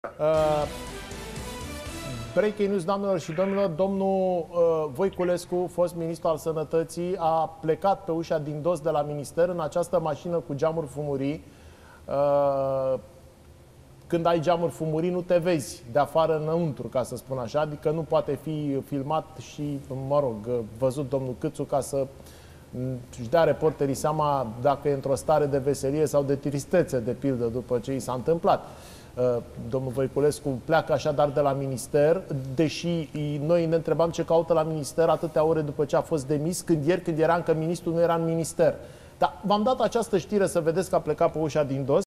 Breaking news, doamnelor și domnilor, domnul Voiculescu, fost ministru al sănătății, a plecat pe ușa din dos de la minister în această mașină cu geamuri fumurii. Când ai geamuri fumurii, nu te vezi de afară înăuntru, ca să spun așa, adică nu poate fi filmat și, mă rog, văzut domnul Câțu ca să își dea reporterii seama dacă e într-o stare de veselie sau de tristețe, de pildă, după ce i s-a întâmplat. Domnul Voiculescu pleacă așadar de la minister, deși noi ne întrebam ce caută la minister atâtea ore după ce a fost demis, când era încă ministru, nu era în minister. Dar v-am dat această știre să vedeți că a plecat pe ușa din dos.